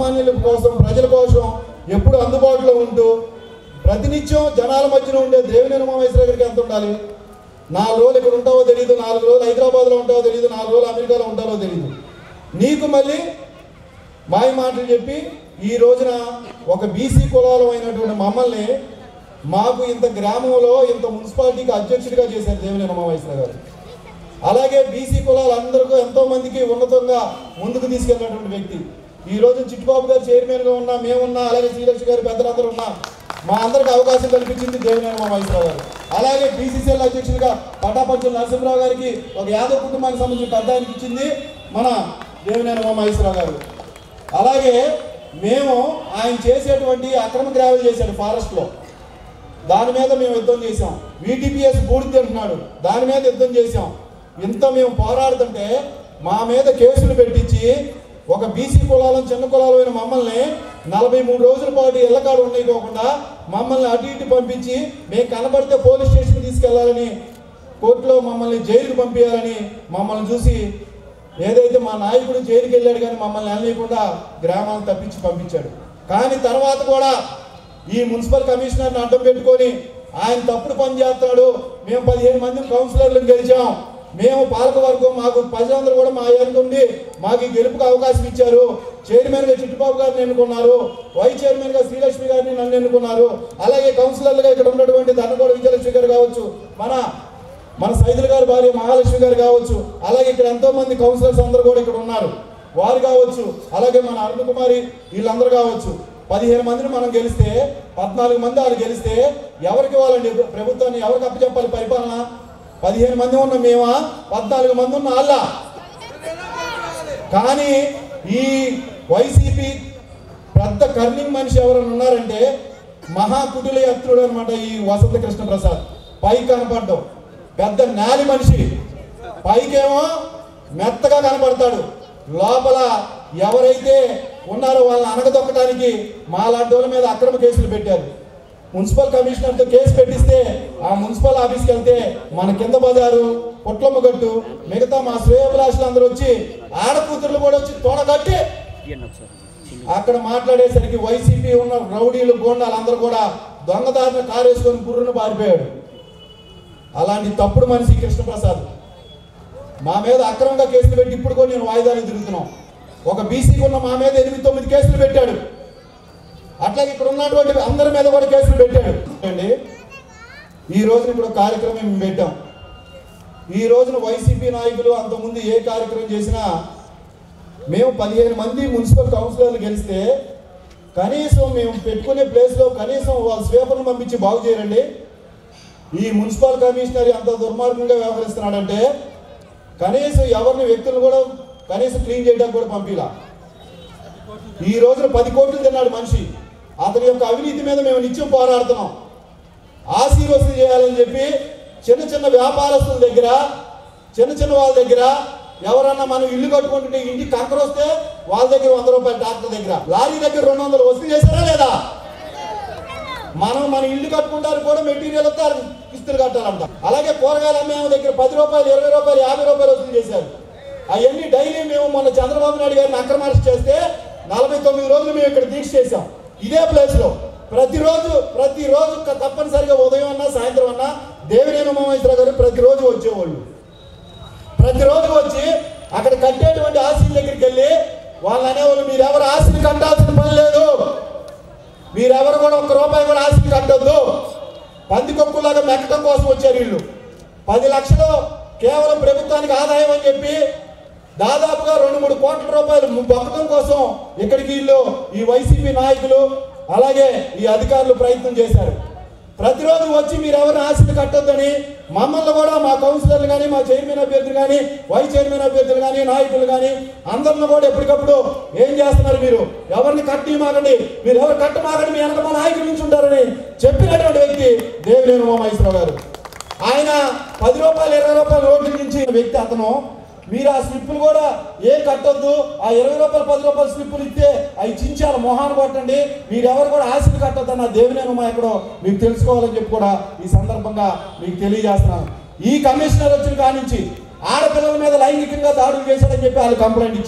సామాన్యుల కోసం ప్రజల కోసం ఎప్పుడు అందుబాటులో ఉంటూ ప్రతినిత్యం జనాల మధ్యన ఉండే దేవినేని ఉమామహేశ్వరరావు గారికి ఎంత ఉండాలి? 4 రోజులు ఇక్కడ ఉంటావో తెలియదు, 4 రోజులు హైదరాబాద్లో ఉంటావో తెలియదు, 4 రోజులు అమెరికాలో ఉంటావో తెలియదు. నీకు మళ్ళీ మాయ మాటలు చెప్పి ఈ రోజున ఒక బీసీ కులాలు అయినటువంటి మమ్మల్ని మాకు ఇంత గ్రామంలో ఇంత మున్సిపాలిటీకి అధ్యక్షుడిగా చేశారు దేవినేని ఉమామహేశ్వరరావు గారు. అలాగే బీసీ కులాలు అందరికీ ఎంతోమందికి ఉన్నతంగా ముందుకు తీసుకెళ్ళినటువంటి వ్యక్తి. ఈ రోజు చిట్టుబాబు గారు చైర్మన్గా ఉన్నా, మేమున్నా, అలాగే శ్రీలక్ష్మి గారు పెద్దలందరూ ఉన్నా, మా అందరికి అవకాశం కల్పించింది దేవినేని ఉమామహేశ్వరరావు గారు. అలాగే బీసీసీఎల్ అధ్యక్షుడిగా పటాపంచుల నరసింహరావు గారికి ఒక యాదవ్ కుటుంబానికి సంబంధించిన పెద్ద ఆయనకి ఇచ్చింది మన దేవినేని ఉమామహేశ్వరరావు గారు. అలాగే మేము ఆయన చేసేటువంటి అక్రమ గ్రావెల్ చేశాడు ఫారెస్ట్లో, దాని మీద మేము యుద్ధం చేసాం. వీటీపీఎస్ బూడిద అంటున్నాడు, దాని మీద యుద్ధం చేసాం. ఇంత మేము పోరాడుతుంటే మా మీద కేసులు పెట్టించి ఒక బీసీ కులాలను చిన్న కులాలైన మమ్మల్ని 43 రోజుల పాటు ఇళ్ళకాడు ఉండకపోకుండా మమ్మల్ని అటు ఇటు పంపించి మేము కనబడితే పోలీస్ స్టేషన్ తీసుకెళ్లాలని, కోర్టులో మమ్మల్ని జైలుకి పంపించాలని మమ్మల్ని చూసి ఏదైతే మా నాయకుడు జైలుకి వెళ్ళాడు కానీ మమ్మల్ని వెళ్ళకుండా గ్రామాలను తప్పించి పంపించాడు. కానీ తర్వాత కూడా ఈ మున్సిపల్ కమిషనర్ని అడ్డం పెట్టుకొని ఆయన తప్పుడు పని చేస్తాడు, మేము 15 మంది కౌన్సిలర్లను గెలిచాం, మేము పాలకవర్గం, మాకు ప్రజలందరూ కూడా మా ఎన్నుకుండి మాకు గెలుపుకు అవకాశం ఇచ్చారు, చైర్మన్గా చిట్టుబాబు గారిని ఎన్నుకున్నారు, వైస్ చైర్మన్గా శ్రీలక్ష్మి గారిని నన్ను ఎన్నుకున్నారు, అలాగే కౌన్సిలర్లుగా ఇక్కడ ఉన్నటువంటి ధనకోడ విజయలక్ష్మి గారు కావచ్చు, మన సైదుల గారి భార్య మహాలక్ష్మి గారు కావచ్చు, అలాగే ఇక్కడ ఎంతోమంది కౌన్సిలర్స్ అందరూ కూడా ఇక్కడ ఉన్నారు, వారు కావచ్చు, అలాగే మన అరుణ్ కుమారి వీళ్ళందరూ కావచ్చు. 15 మందిని మనం గెలిస్తే 14 మంది వాళ్ళు గెలిస్తే ఎవరికి ఇవ్వాలండి? ప్రభుత్వాన్ని ఎవరికి అప్పచెప్పాలి పరిపాలన? 15 మంది ఉన్న మేమా, 14 మంది ఉన్న వాళ్ళ? కానీ ఈ వైసీపీ పెద్ద కర్నింగ్ మనిషి ఎవరైనా ఉన్నారంటే మహాకుటిల యత్నుడు అనమాట ఈ వసంత కృష్ణ ప్రసాద్. పైకి కనపడ్డం పెద్ద నాలి మనిషి, పైకేమో మెత్తగా కనపడతాడు, లోపల ఎవరైతే ఉన్నారో వాళ్ళని అనగదొక్కడానికి మా లాంటి వాళ్ళ మీద అక్రమ కేసులు పెట్టారు. మున్సిపల్ కమిషనర్తో కేసు పెట్టిస్తే ఆ మున్సిపల్ ఆఫీస్కి వెళ్తే మన కింద బజారు, పొట్లమ్మ గట్టు, మిగతా మా శ్రేయోభిలాషులు అందరూ వచ్చి, ఆడకూతుర్లు కూడా వచ్చి తోడగట్టి అక్కడ మాట్లాడేసరికి వైసీపీ ఉన్న రౌడీలు గోండాలు అందరూ కూడా దొంగదారిన కారు వేసుకొని గుర్రును పారిపోయాడు. అలాంటి తప్పుడు మనిషి కృష్ణప్రసాద్ మా మీద అక్రమంగా కేసులు పెట్టి ఇప్పుడు కూడా నేను వాయిదాలు తిరుగుతున్నాం. ఒక బీసీకి ఉన్న మా మీద 8-9 కేసులు పెట్టాడు. అట్లాగే ఇక్కడ ఉన్నటువంటి అందరి మీద కూడా కేసులు పెట్టాడు అండి. ఈ రోజున ఇప్పుడు కార్యక్రమం మేము పెట్టాం. ఈ రోజున వైసీపీ నాయకులు అంతకుముందు ఏ కార్యక్రమం చేసినా మేము 15 మంది మున్సిపల్ కౌన్సిలర్లు గెలిస్తే కనీసం మేము పెట్టుకునే ప్లేస్లో కనీసం వాళ్ళ స్వీపర్ను పంపించి బాగు చేయరండి. ఈ మున్సిపల్ కమిషనర్ అంత దుర్మార్గంగా వ్యవహరిస్తున్నాడంటే కనీసం ఎవరిని వ్యక్తులను కూడా కనీసం క్లీన్ చేయడానికి కూడా పంపిలా. ఈ రోజున 10 కోట్లు తిన్నాడు మనిషి. అతని యొక్క అవినీతి మీద మేము నిత్యం పోరాడుతున్నాం. ఆస్తి వసూలు చేయాలని చెప్పి చిన్న చిన్న వ్యాపారస్తుల దగ్గర, చిన్న వాళ్ళ దగ్గర ఎవరన్నా మనం ఇల్లు కట్టుకుంటుంటే ఇంటికి కంకర వస్తే వాళ్ళ దగ్గర 100 రూపాయలు, డాక్టర్ దగ్గర లారీ దగ్గర 200 వసూలు చేశారా లేదా? మన ఇల్లు కట్టుకుంటారు కూడా మెటీరియల్ వస్తే కిస్తులు కట్టాలంట. అలాగే కూరగాయలు అమ్మే దగ్గర 10 రూపాయలు, 20 రూపాయలు, 50 రూపాయలు వసూలు చేశారు. అవన్నీ డైలీ మేము మొన్న చంద్రబాబు నాయుడు గారిని అక్రమ అరెస్ట్ చేస్తే 49 రోజులు మేము ఇక్కడ దీక్ష చేశాం. ఇదే ప్లేస్లో ప్రతిరోజు తప్పనిసరిగా ఉదయం అన్నా సాయంత్రం అన్నా దేవినేని ఉమామహేశ్వరరావు గారు ప్రతిరోజు వచ్చేవాళ్ళు. ప్రతిరోజు వచ్చి అక్కడ కట్టేటువంటి ఆశీల దగ్గరికి వెళ్ళి వాళ్ళు అనేవాళ్ళు, మీరెవరు ఆశలు కట్టాల్సిన పని లేదు, మీరెవరు కూడా 1 రూపాయి కూడా ఆశలు కట్టొద్దు. పందికొక్కులాగా మెక్కడం కోసం వచ్చారు వీళ్ళు. 10 లక్షలు కేవలం ప్రభుత్వానికి ఆదాయం అని చెప్పి దాదాపుగా 2-3 కోట్ల రూపాయలు బొక్కడం కోసం ఇక్కడికి వీళ్ళు ఈ వైసీపీ నాయకులు అలాగే ఈ అధికారులు ప్రయత్నం చేశారు. ప్రతిరోజు వచ్చి మీరు ఎవరిని ఆశలు కట్టొద్దని మమ్మల్ని కూడా, మా కౌన్సిలర్లు కానీ, మా చైర్మన్ అభ్యర్థులు కానీ, వైస్ చైర్మన్ అభ్యర్థులు కానీ, నాయకులు కానీ అందరిని కూడా ఎప్పటికప్పుడు ఏం చేస్తున్నారు, మీరు ఎవరిని కట్టమాకండి, మీరు ఎవరు కట్టమాకండి, మీ వెనక మా నాయకుల నుంచి ఉంటారని చెప్పినటువంటి వ్యక్తి దేవినేని ఉమామహేశ్వరరావు గారు. ఆయన 10 రూపాయలు 20 రూపాయల రోడ్ల నుంచి వ్యక్తి అతను. మీరు ఆ స్లిప్పులు కూడా ఏం కట్టొద్దు, ఆ 20 రూపాయలు 10 రూపాయల స్లిప్పులు ఇస్తే అవి చించాలి, మొహాన్ని కొట్టండి, మీరెవరు కూడా ఆశలు కట్టొద్దన్న దేవినేని ఉమా ఎక్కడో మీకు తెలుసుకోవాలని చెప్పి కూడా ఈ సందర్భంగా మీకు తెలియజేస్తున్నాను. ఈ కమిషనర్ వచ్చిన కానించి ఆడపిల్లల మీద లైంగికంగా దాడులు చేశాడని చెప్పి వాళ్ళు కంప్లైంట్ ఇచ్చారు.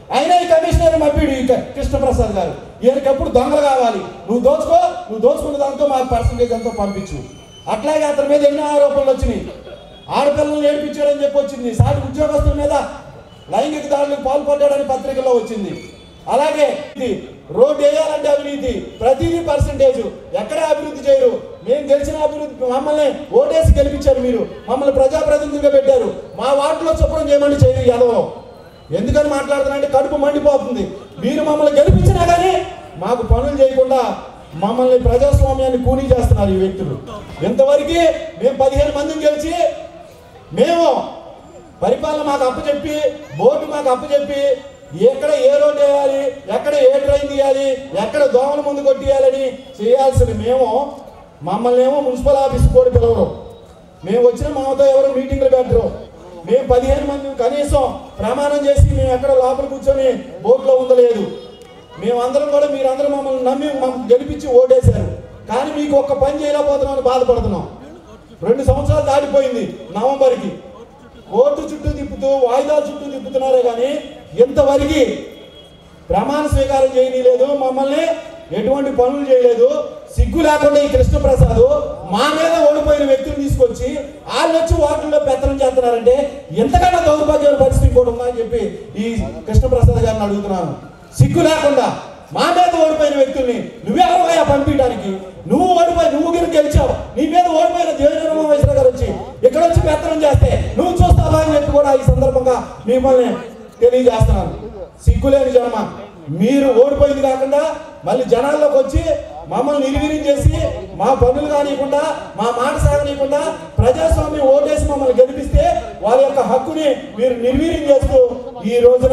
అయినా ఈ కమిషనర్ పంపిడు ఈ కృష్ణప్రసాద్ గారు. ఈయనకి ఎప్పుడు దొంగలు కావాలి, నువ్వు దోచుకున్న దాంతో మాకు పర్సంటేజ్ అంతా పంపించు. అట్లాగే అతని మీద ఎన్నో ఆరోపణలు వచ్చినాయి. ఆడపిల్లలు ఏడిపించాడని చెప్పి వచ్చింది. సాటి ఉద్యోగస్తుల మీద లైంగిక దాడులకు పాల్పడ్డాడని పత్రికల్లో వచ్చింది. అలాగే రోడ్డు వేయాలంటే అవినీతి, ప్రతిదీ పర్సంటేజ్, ఎక్కడ అభివృద్ధి చేయరు. మేము గెలిచిన అభివృద్ధి, మమ్మల్ని ఓటేసి గెలిపించారు, మీరు మమ్మల్ని ప్రజాప్రతినిధులుగా పెట్టారు. మా వార్డులో శుభ్రం చేయమని చేయరు యాదవ్. ఎందుకని మాట్లాడుతున్నారంటే కడుపు మండిపోతుంది. మీరు మమ్మల్ని గెలిపించినా కానీ మాకు పనులు చేయకుండా మమ్మల్ని ప్రజాస్వామ్యాన్ని కూనీ చేస్తున్నారు ఈ వ్యక్తులు. ఇంతవరకు మేము 15 మందిని గెలిచి మేము పరిపాలన మాకు అప్పచెప్పి, బోర్డు మాకు అప్పచెప్పి, ఎక్కడ ఏ రోడ్డు వేయాలి, ఎక్కడ ఏ ట్రైన్ తీయాలి, ఎక్కడ దోమల ముందు కొట్టియాలని చేయాల్సిన మేము, మమ్మల్ని ఏమో మున్సిపల్ ఆఫీస్ కూడా పిలవరు. మేము వచ్చిన మాతో ఎవరు మీటింగ్లు పెట్టరు. మేము 15 మంది కనీసం ప్రమాణం చేసి మేము ఎక్కడ లోపల కూర్చొని బోర్డులో ఉండలేదు. మేమందరం కూడా మీరందరూ మమ్మల్ని నమ్మి గెలిపించి ఓటేశారు. కానీ మీకు ఒక్క పని చేయలేకపోతున్నామని బాధపడుతున్నాం. 2 సంవత్సరాలు దాటిపోయింది. నవంబర్కి కోర్టు చుట్టూ తిప్పుతూ, వాయిదాల చుట్టూ తిప్పుతున్నారే కానీ ఇంతవరకు ప్రమాణ స్వీకారం చేయలేదు, మమ్మల్ని ఎటువంటి పనులు చేయలేదు. సిగ్గు లేకుండా ఈ కృష్ణప్రసాద్ మా మీద ఓడిపోయిన వ్యక్తులు తీసుకొచ్చి వాళ్ళు వచ్చి వాటిల్లో పెత్తనం చేస్తున్నారంటే ఎంతకన్నా దౌర్భాగ్యమైన పరిస్థితి కూడా ఉందా అని చెప్పి ఈ కృష్ణప్రసాద్ గారిని అడుగుతున్నాను. సిగ్గు లేకుండా మా మీద ఓడిపోయిన వ్యక్తుల్ని నువ్వెవరవయ్యా పంపించడానికి? నువ్వు గిరి గెలిచావు, నీ మీద ఓడిపోయిన దేవినేని ఉమామహేశ్వరరావు గారు వచ్చి ఇక్కడ వచ్చి పెత్తనం చేస్తే నువ్వు చూస్తావా అని చెప్పి కూడా ఈ సందర్భంగా మిమ్మల్ని తెలియజేస్తున్నాను. సిగ్గులేని జనమ, మీరు ఓడిపోయింది కాకుండా మళ్ళీ జనాల్లోకి వచ్చి మమ్మల్ని నిర్వీర్యం చేసి మా పనులు కానియకుండా, మా మాట సాగనీయకుండా ప్రజాస్వామ్యం ఓటేసి మమ్మల్ని గెలిపిస్తే వాళ్ళ యొక్క హక్కుని మీరు నిర్వీర్యం చేస్తూ ఈ రోజున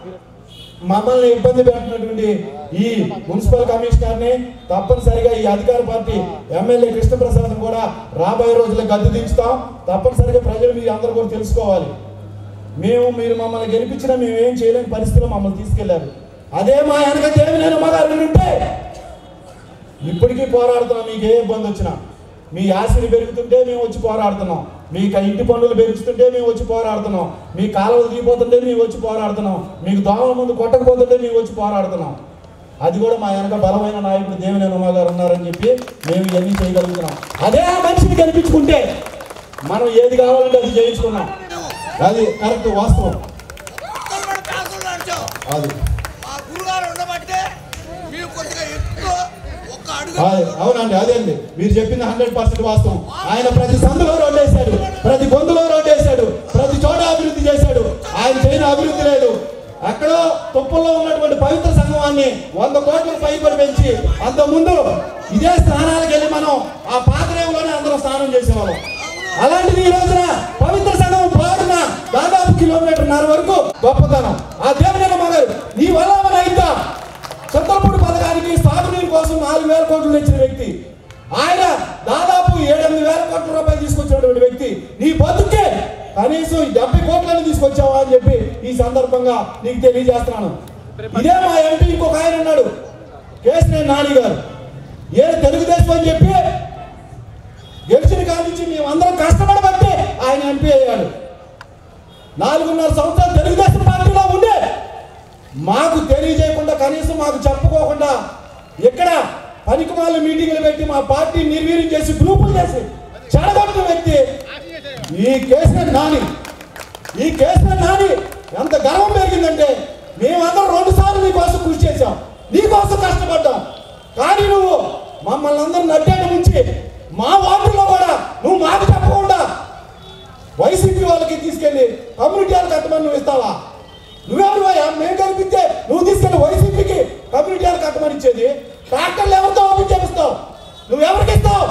మమ్మల్ని ఇబ్బంది పెట్టినటువంటి ఈ మున్సిపల్ కమిషనర్ని తప్పనిసరిగా ఈ అధికార పార్టీ ఎమ్మెల్యే కృష్ణప్రసాద్ కూడా రాబోయే రోజుల్లో గద్దె దించుతాం. తప్పనిసరిగా ప్రజలు మీరు అందరూ కూడా తెలుసుకోవాలి. మీరు మమ్మల్ని గెలిపించినా మేము ఏం చేయలేని పరిస్థితిలో మమ్మల్ని తీసుకెళ్లారు. అదే మా వెనక దేవినేని ఉమాగారు ఉంటే ఇప్పటికీ పోరాడుతున్నాం. మీకు ఏ ఇబ్బంది వచ్చినా, మీ ఆశలు పెరుగుతుంటే మేము వచ్చి పోరాడుతున్నాం, మీకు ఇంటి పన్నులు పెంచుతుంటే మేము వచ్చి పోరాడుతున్నాం, మీ కాలువలు దిగిపోతుంటే మేము వచ్చి పోరాడుతున్నాం, మీకు దోమల ముందు కొట్టకపోతుంటే మేము వచ్చి పోరాడుతున్నాం. అది కూడా మా వెనక బలమైన నాయకుడు దేవినేని ఉమాగారు ఉన్నారని చెప్పి మేము ఇవన్నీ చేయగలుగుతున్నాం. అదే ఆ మనిషిని గెలిపించుకుంటే మనం ఏది కావాలంటే అది చేయించుకున్నాం. అది కరెక్ట్, వాస్తవం. అది అవునండి, అదే అండి మీరు చెప్పింది 100% వాస్తవం. ఆయన ప్రతి సందులో రోడ్డు వేశాడు, ప్రతి గొంతులో రోడ్డు వేశాడు, ప్రతి చోట అభివృద్ధి చేశాడు. ఆయన చేయని అభివృద్ధి లేదు. అక్కడో తుప్పల్లో ఉన్నటువంటి పవిత్ర సంగమాన్ని 100 కోట్లకు పైబడి పెంచి అంతకుముందు ఇదే స్నానాలకు వెళ్ళి మనం ఆ పాత్రేవులోనే అందరం స్నానం చేసేవాళ్ళం. అలాంటిది ఈ రోజున పవిత్ర సంగమం పాడున దాదాపు 1.5 కిలోమీటర్ వరకు గొప్పతనం. ఆ దేవినేని ఉమాగారు నీ వల్ల మన అయిద్దా చింతలపూడి పథకానికి సాగునీరు కోసం 4,000 కోట్లు ఇచ్చిన వ్యక్తి ఆయన. దాదాపు 7-8 వేల కోట్ల రూపాయలు తీసుకొచ్చినటువంటి వ్యక్తి. నీ బతుకే కనీసం 70 కోట్లను తీసుకొచ్చావా అని చెప్పి ఈ సందర్భంగా నీకు తెలియజేస్తున్నాను. ఇదే మా ఎంపీ ఇంకొక ఆయన ఉన్నాడు, కేశినేని నాని గారు. తెలుగుదేశం అని చెప్పి గెలిచిన కాడి నుంచి మేమందరం కష్టపడబట్టి ఆయన ఎంపీ అయ్యాడు. 4.5 సంవత్సరాలు తెలుగుదేశం పార్టీలో ఉండే మాకు తెలియజేయకుండా, కనీసం మాకు చెప్పుకోకుండా ఇక్కడ పనికిమాల మీటింగ్లు పెట్టి మా పార్టీని నిర్వీర్యం చేసి గ్రూపులు చేసి చెడగొట్టిన వ్యక్తి ఈ కేశినేని నాని. ఈ కేశినేని నాని ఎంత గర్వం పెరిగిందంటే మేమందరం 2 సార్లు నీకోసం కృషి చేశాం, నీకోసం కష్టపడ్డాం. కానీ నువ్వు మమ్మల్ని అందరూ నట్టేట ముంచి మా వార్డులో కూడా నువ్వు మాకు చెప్పకుండా వైసీపీ వాళ్ళకి తీసుకెళ్ళి కమ్యూనిటీ వాళ్ళు కట్టమని నువ్వు ఇస్తావా? నువ్వెవరు? మేము కల్పిస్తే నువ్వు తీసుకెళ్ళి వైసీపీకి కమ్యూనిటీ వాళ్ళు కట్టమని ఇచ్చేది? ట్రాక్టర్లు ఎవరితో ఓపెన్ చేపిస్తావు? నువ్వెవరికి ఇస్తావు?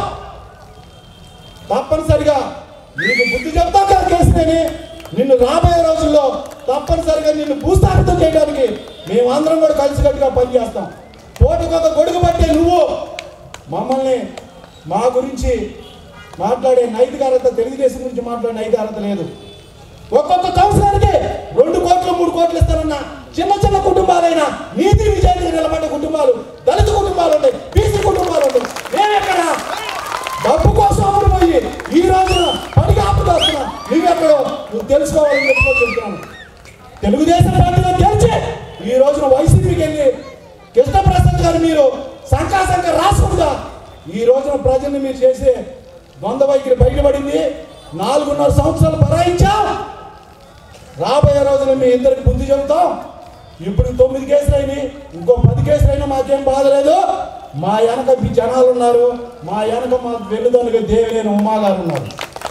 తప్పనిసరిగా నీకు బుద్ధి చెప్తావు కదా కేసుని. నిన్ను రాబోయే రోజుల్లో తప్పనిసరిగా నిన్ను భూస్థాపితం చేయడానికి మేమందరం కూడా కలిసికట్టుగా పనిచేస్తాం. పోటుకొక గొడుగు పట్టే నువ్వు మమ్మల్ని మా గురించి మాట్లాడే నైతిక అర్హత, తెలుగుదేశం గురించి మాట్లాడే నైతిక అర్హత లేదు. ఒక్కొక్క సంవత్సరానికి 2 కోట్లు 3 కోట్లు ఇస్తారన్న చిన్న కుటుంబాలైనా నీతి విజయానికి నిలబడ్డ కుటుంబాలు, దళిత కుటుంబాలు ఉన్నాయి, బీసీ కుటుంబాలు ఉన్నాయి. మేమెక్కడ డబ్బు కోసం అమ్ముడుపోయి ఈ రోజున పనికి ఆపుకొస్తున్నాం. నువ్వెక్కడో నువ్వు తెలుసుకోవాలని చెప్తున్నాను. తెలుగుదేశం పార్టీలో గెలిచి ఈ రోజున వైసీపీకి వెళ్ళి కృష్ణప్రసాద్ గారు మీరు సంఖ్యాసంఖ్య రాసుకుందా ఈ రోజున ప్రజల్ని మీరు చేసే ద్వంద్వ వైఖరి బయటపడింది. 4.5 సంవత్సరాలు బరాయించాం. రాబోయే రోజున మీ ఇద్దరికి బుద్ధి చెబుతాం. ఇప్పుడు 9 కేసులు అయినాయి, ఇంకో 10 కేసులు అయినా మాకేం బాధ లేదు. మా వెనక మీ జనాలు ఉన్నారు, మా వెనక మా వెన్నుదన్నుగా దేవినేని ఉమా గారు ఉన్నారు.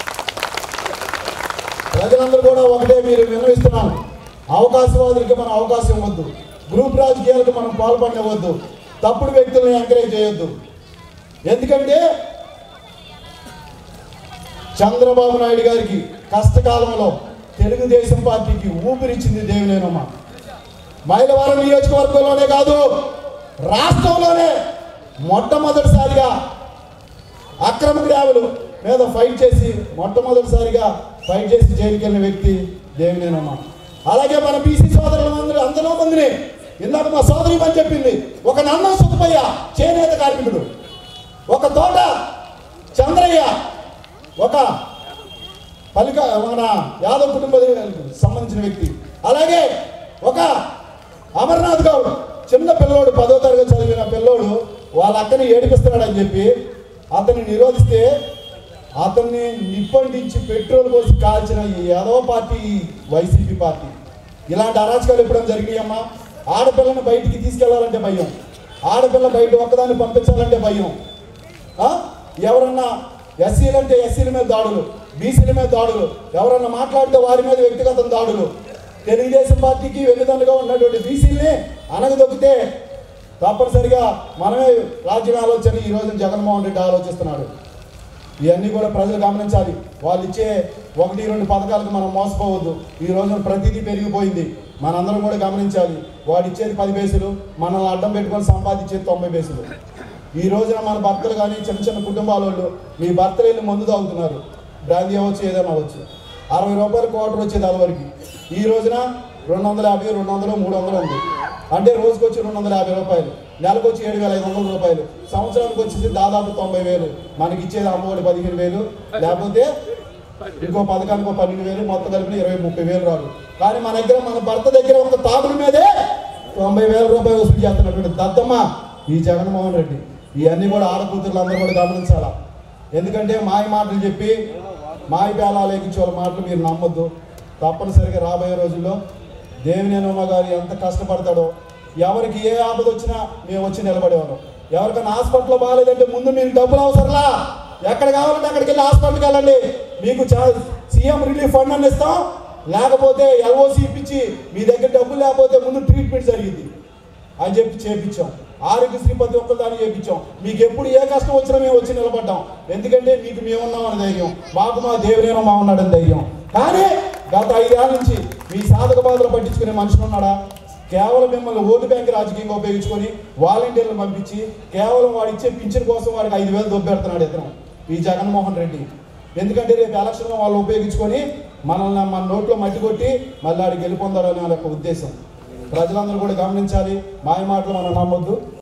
ప్రజలందరూ కూడా ఒకటే మీరు విన్నవిస్తున్నాను, అవకాశవాదులకి మనం అవకాశం ఇవ్వద్దు, గ్రూప్ రాజకీయాలకు మనం పాల్పడవద్దు, తప్పుడు వ్యక్తులను ఎంకరేజ్ చేయొద్దు. ఎందుకంటే చంద్రబాబు నాయుడు గారికి కష్టకాలంలో తెలుగుదేశం పార్టీకి ఊపిరిచ్చింది దేవినేని ఉమా. మైలవరం నియోజకవర్గంలోనే కాదు, రాష్ట్రంలోనే మొట్టమొదటిసారిగా అక్రమ గ్రాములు మీద మొట్టమొదటిసారిగా ఫైట్ చేసి జైలుకి వెళ్ళిన వ్యక్తి దేవినేని ఉమా. అలాగే మన బీసీ సోదరులందరూ అందరూ మందిని ఇందాక మా సోదరి అని చెప్పింది, ఒక నన్నం సుబ్బయ్య చేనేత కార్మికుడు, ఒక తోట చంద్రయ్య, ఒక మన యాదవ్ కుటుంబానికి సంబంధించిన వ్యక్తి, అలాగే ఒక అమర్నాథ్ గౌడ్ చిన్న పిల్లోడు 10వ తరగతి చదివిన పిల్లోడు వాళ్ళ అక్కని ఏడిపిస్తున్నాడని చెప్పి అతన్ని నిరోధిస్తే అతన్ని నిప్పంటించి పెట్రోల్ పోసి కాల్చిన ఈ యాదవ పార్టీ వైసీపీ పార్టీ. ఇలాంటి అరాచకాలు ఎప్పుడైనా జరిగినాయమ్మా? ఆడపిల్లని బయటికి తీసుకెళ్లాలంటే భయం, ఆడపిల్ల బయట ఒక్కదాన్ని పంపించాలంటే భయం. ఎవరన్నా ఎస్సీలు అంటే ఎస్సీల మీద దాడులు, బీసీల మీద దాడులు, ఎవరన్నా మాట్లాడితే వారి మీద వ్యక్తిగత దాడులు. తెలుగుదేశం పార్టీకి వెన్నుదన్నుగా ఉన్నటువంటి బీసీల్ని అనగదొక్కితే తప్పనిసరిగా మనమే రాజ్యం ఆలోచన ఈ రోజు జగన్మోహన్ రెడ్డి ఆలోచిస్తున్నాడు. ఇవన్నీ కూడా ప్రజలు గమనించాలి. వాళ్ళు ఇచ్చే 1-2 పథకాలకు మనం మోసపోవద్దు. ఈ రోజున ప్రతిదీ పెరిగిపోయింది, మనందరం కూడా గమనించాలి. వాడు ఇచ్చేది 10 పైసలు, మనల్ని అడ్డం పెట్టుకొని సంపాదించేది 90 పైసలు. ఈ రోజున మన భర్తలు కానీ చిన్న చిన్న కుటుంబాల వాళ్ళు మీ భర్తలు వెళ్ళి మందు తాగుతున్నారు, బ్రాందీ అవ్వచ్చు ఏదైనా అవ్వచ్చు. 60 రూపాయలు క్వార్టర్ వచ్చేది అదివరకు, ఈ రోజున 250, 200, 300 ఉంది. అంటే రోజుకి వచ్చి 250 రూపాయలు, నెలకు వచ్చి 7,500 రూపాయలు, సంవత్సరానికి వచ్చేసి దాదాపు 90,000. మనకి ఇచ్చేది అమ్మఒడి 15,000, లేకపోతే ఇంకో పథకానికి 12,000, మొత్తం కలిపి 20-30,000 రాదు. కానీ మన దగ్గర మన భర్త దగ్గర ఒక తాగుల మీదే 90,000 రూపాయలు వసూలు చేస్తున్నటువంటి దద్దమ్మ ఈ జగన్మోహన్ రెడ్డి. ఇవన్నీ కూడా ఆడకూతుర్లు అందరూ కూడా గమనించాలా. ఎందుకంటే మాయ మాటలు చెప్పి మాయ పేలాలు ఎక్కించే వాళ్ళ మాటలు మీరు నమ్మొద్దు. తప్పనిసరిగా రాబోయే రోజుల్లో దేవినేని ఉమా గారు ఎంత కష్టపడతాడో, ఎవరికి ఏ ఆపద వచ్చినా మేము వచ్చి నిలబడేవాళ్ళం. ఎవరికైనా హాస్పిటల్లో బాగాలేదంటే ముందు మీకు డబ్బులు అవసరంలా, ఎక్కడ కావాలంటే అక్కడికి వెళ్ళి హాస్పిటల్కి వెళ్ళండి, మీకు సీఎం రిలీఫ్ ఫండ్ అని ఇస్తాం, లేకపోతే ఎల్ఓసి ఇప్పించి మీ దగ్గర డబ్బులు లేకపోతే ముందు ట్రీట్మెంట్ జరిగింది అని చెప్పి చేయించాం. ఆరోగ్యశ్రీ ప్రతి ఒక్కరు దాన్ని చేయించాం. మీకు ఎప్పుడు ఏ కష్టం వచ్చినా మేము వచ్చి నిలబడ్డాం. ఎందుకంటే మీకు మేమున్నామని ధైర్యం, మాకు మా దేవినేని ఉమా ఉన్నాడని ధైర్యం. కానీ గత 5 ఏళ్ళ నుంచి మీ సాధక బాధలు పట్టించుకునే మనుషులు ఉన్నాడా? కేవలం మిమ్మల్ని ఓటు బ్యాంక్ రాజకీయంగా ఉపయోగించుకొని వాలంటీర్లు పంపించి కేవలం వాడు ఇచ్చే పింఛన్ కోసం వాడికి 5,000 దొబ్బెడుతున్నాడు ఇతను ఈ జగన్మోహన్ రెడ్డి. ఎందుకంటే రేపు ఎలక్షన్లో వాళ్ళు ఉపయోగించుకొని మనల్ని మన నోట్లో మట్టి కొట్టి మళ్ళీ ఆడికి గెలుపొందాలని వాళ్ళ యొక్క ఉద్దేశం. ప్రజలందరూ కూడా గమనించాలి. మాయ మాటలు మనం నమ్మొద్దు.